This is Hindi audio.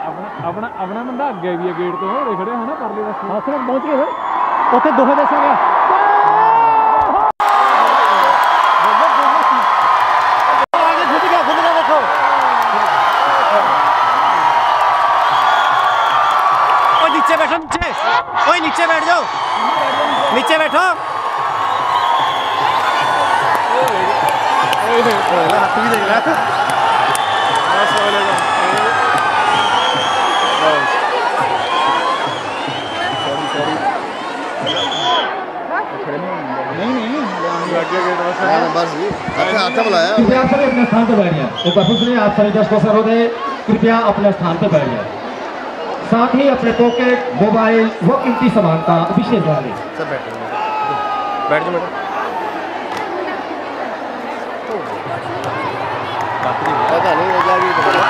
अपना अपना बंदा अगे भी है गेट तो खड़े हो ना परले पासे। हाँ सिर्फ पहुंच गए फिर उत्थे दोहे दस गया नीचे बैठो नीचे ओए नीचे बैठ जाओ नीचे बैठो हाथ भी देख रहा कृपया सभी अपने स्थान पर बैठ जाए। एक बार फिर सुनिए आप सभी दर्शकों से अनुरोध है कृपया अपने स्थान पर बैठ जाए। साथ ही अपने पॉकेट मोबाइल व कीमती सामान का विशेष ध्यान दें। सब बैठ जाओ बेटा